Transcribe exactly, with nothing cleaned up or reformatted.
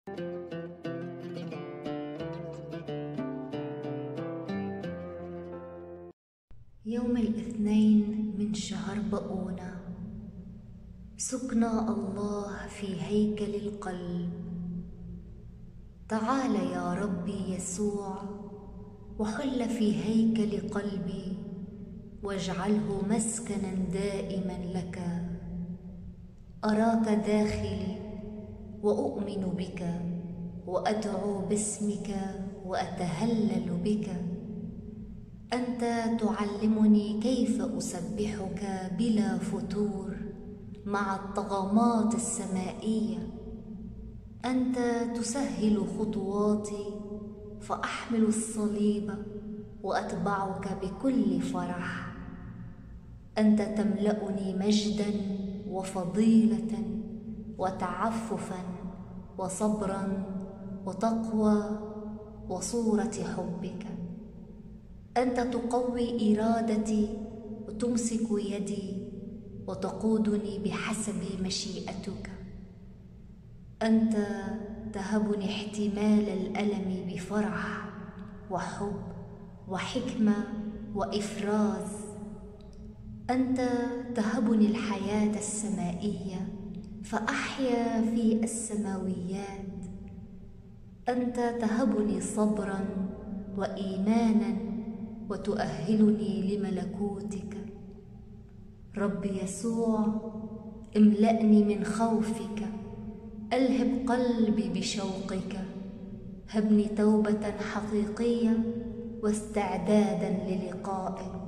يوم الاثنين من شهر بؤونة، سكنى الله في هيكل القلب. تعال يا ربي يسوع وحل في هيكل قلبي، واجعله مسكنا دائما لك. أراك داخلي وأؤمن بك، وأدعو باسمك وأتهلل بك. أنت تعلمني كيف أسبحك بلا فتور مع الطغمات السمائية. أنت تسهل خطواتي فأحمل الصليب وأتبعك بكل فرح. أنت تملأني مجدا وفضيلة وتعففا وصبرا وتقوى وصورة حبك. أنت تقوي إرادتي وتمسك يدي وتقودني بحسب مشيئتك. أنت تهبني احتمال الألم بفرح وحب وحكمة وإفراز. أنت تهبني الحياة السمائية فأحيا في السماويات. أنت تهبني صبرا وإيمانا وتؤهلني لملكوتك. رب يسوع، املأني من خوفك، ألهب قلبي بشوقك. هبني توبة حقيقية واستعدادا للقائك.